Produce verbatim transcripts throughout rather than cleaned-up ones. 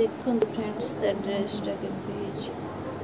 देखो फ्रेंड्स ड्रेसटा केमती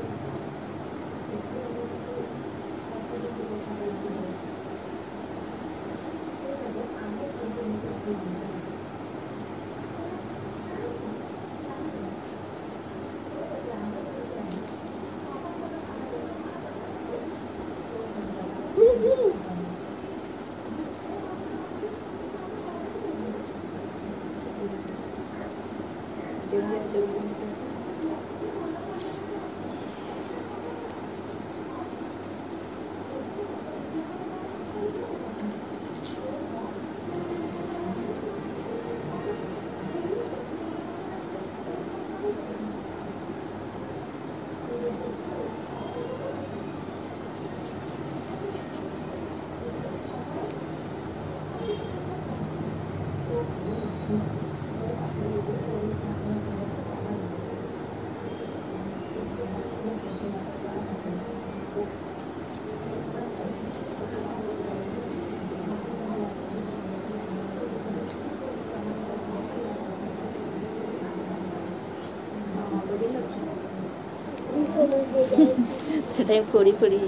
फोड़ी फोड़ी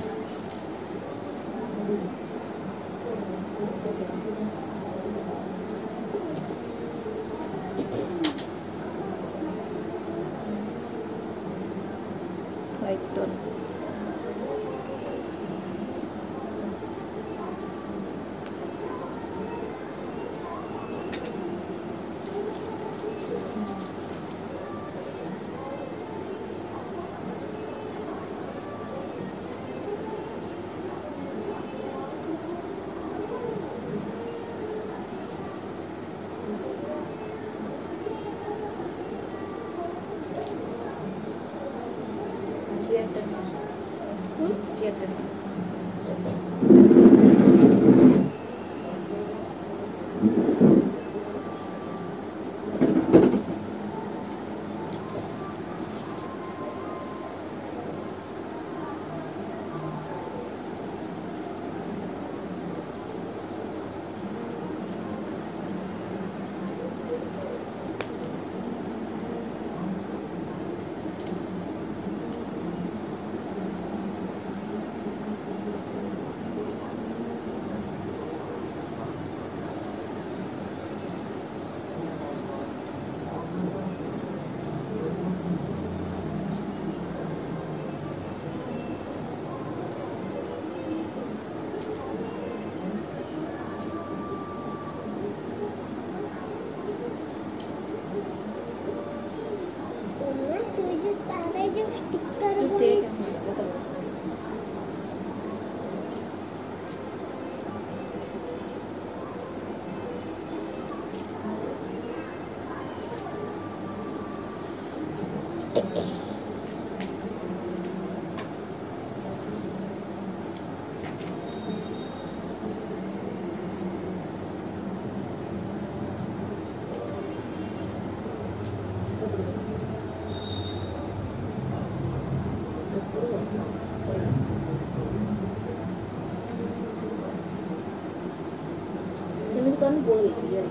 white tone कौन बोल गई है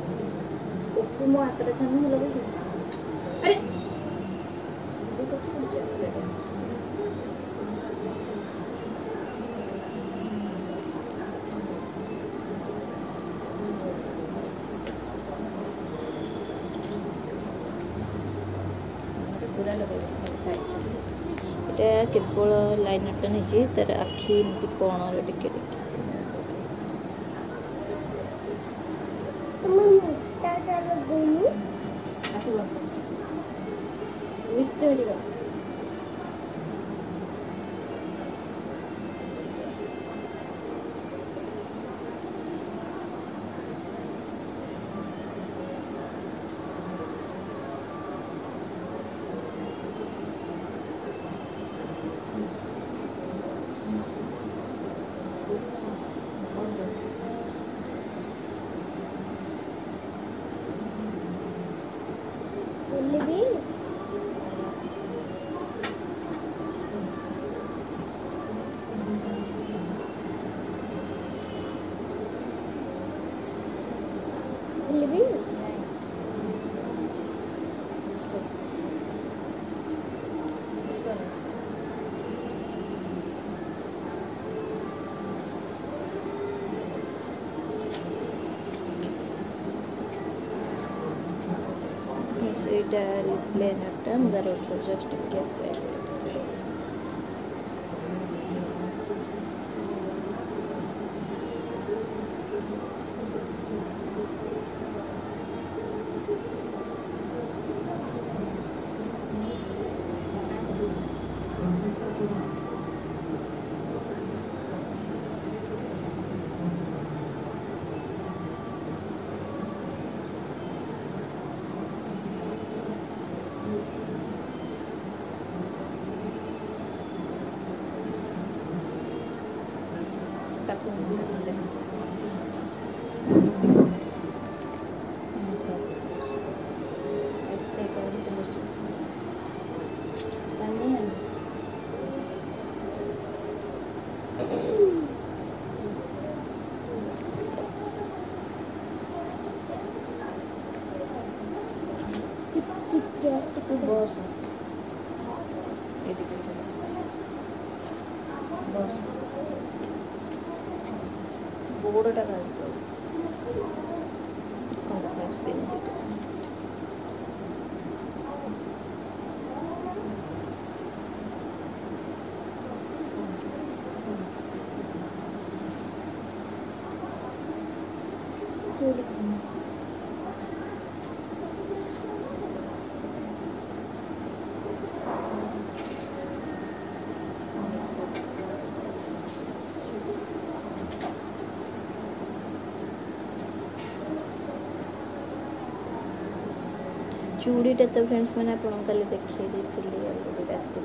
ओप्पो मो हाथ रखा नहीं लगे अरे ये तो फूट जाएगा पूरा लगेगा साइड केवल लाइनरटा नहीं तार आखि एमती कणर टिके टिके ଏଇଟା ପ୍ଲେନରଟା ମୁଁ ତାର ଜଷ୍ଟ ଟିକେ बस बस बोर्डटा काढतो कोणता फ्रेंड्स पेन देतो चूड़ीटा तो फ्रेंड्स मैंने आपको कल देखी दी रात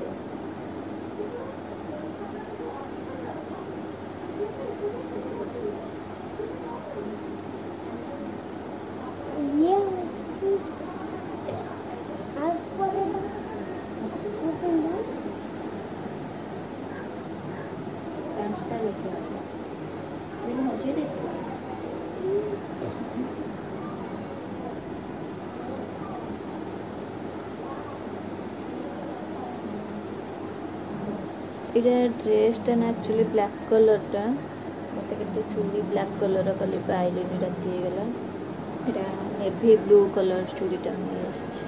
इधर ड्रेसटा ना एक्चुअली ब्लैक कलरटा मत के चूड़ी ब्लैक कलर कल पाइले राति गला यहाँ नेवी ब्लू कलर चूड़ीटा नहीं आस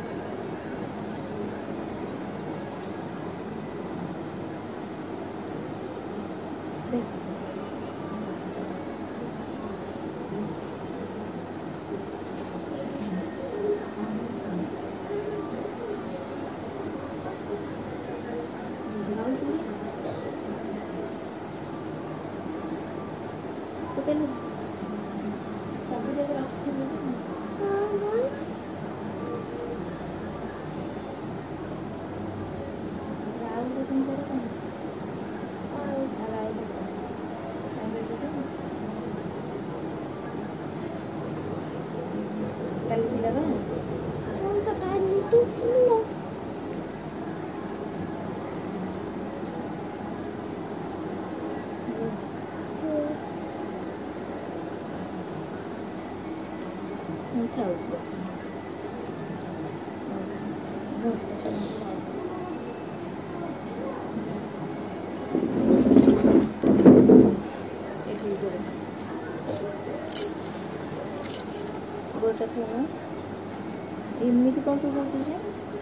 एमती कौन सब कर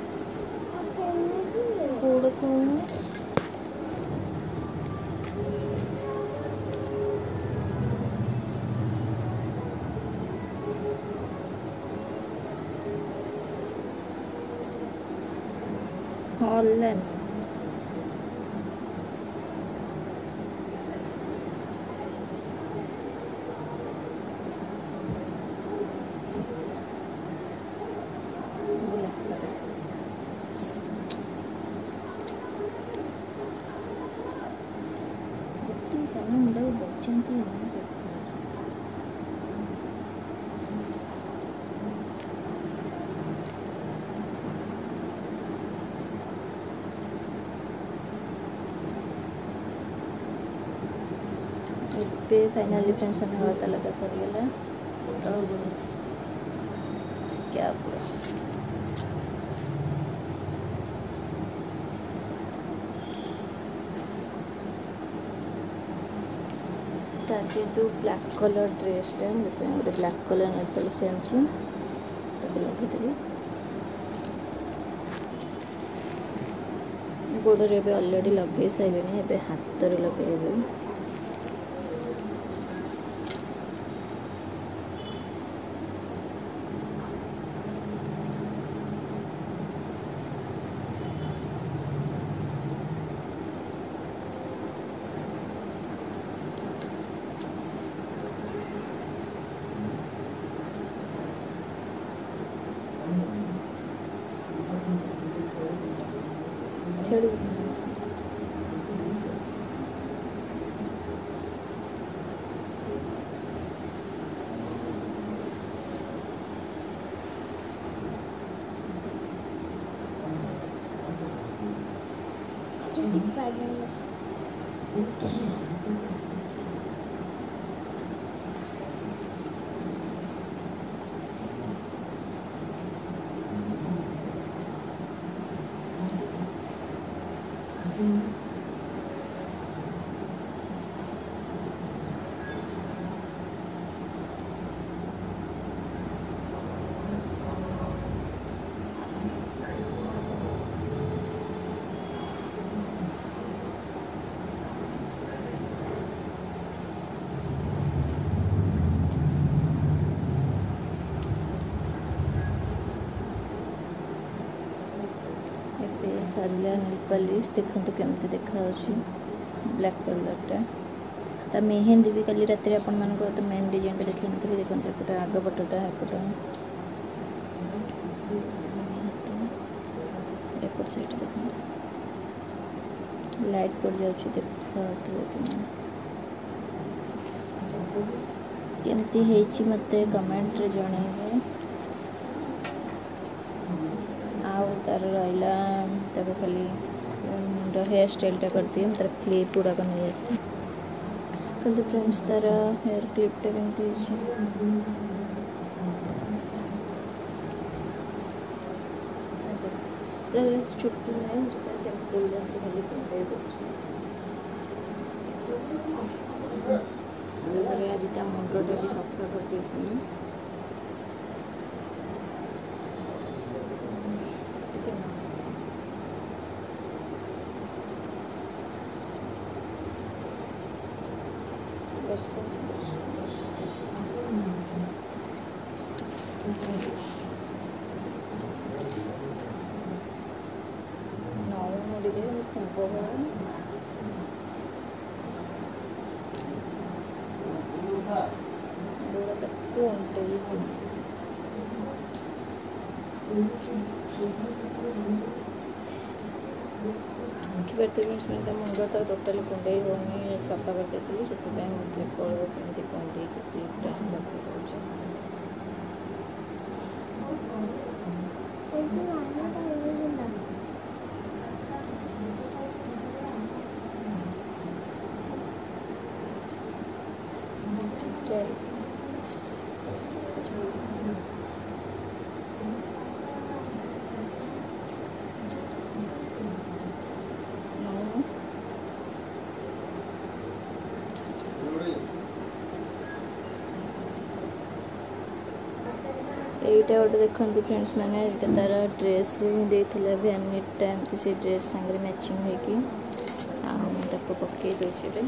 कोड़ खाऊँ ऑनलाइन फाइनली फ्रेंड्स हमें हवा लगा सरीगला तो क्या पूरा ताकि तो ब्लैक कलर ड्रेस टाइम गोटे ब्लैक कलर नेल पॉलिश आनी तो लगे गोड़े भी ऑलरेडी लगे सारे एबे हाथ रे लगे छेड़ सारा नेल पॉलिश देखो केमती देखा ब्लैक कलर ता मेहंदी भी कल रात आपण मान तो मेन डिजाइन टा देखी नी देखो एपटे आग पटटा एपट एपट साइड देखो लाइट पड़ जाऊँ देखा केमती है मते कमेंट रे जणाइबे आउ तार रहा ताको खाली हेयर स्टाइल टा कर दिए तार क्लिप गुड़ाक नहीं आसे तो फ्रेंड्स तार हेयर क्लिप टा केमती चुट्टी नहीं सिंपल खाली आज मुंडटा भी सफा कर दी मुंड तो टोटाल कुंडे होनी सफा कर देती से क्लिप कमी कुंडे क्लिपटा एटा गोटे देखो फ्रेंड्स मैंने तार ड्रेस देता भैनिटा एमती से ड्रेस सांगे मैचिंग होगी आपको पकई दूसरे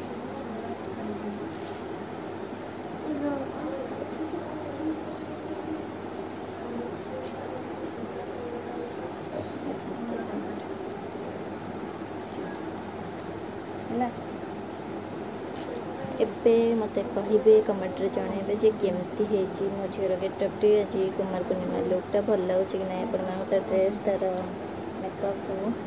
एबे मत कहे कमेंट रे जणेबे जे केमती हेजी मो झीर गेटअपटी आज कुमार पूर्णिमा लुकटा भल लगुच कि ना तार ड्रेस तार मेकअप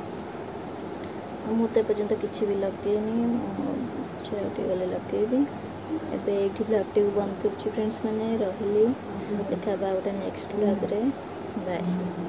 सब मुझे पर्यंत किसी भी लगेनी झील गले लगेबी एबे ये ब्लॉगटी को बंद कर फ्रेंड्स मैंने रही देखा गोटे नेक्स्ट ब्लॉग रे बाय।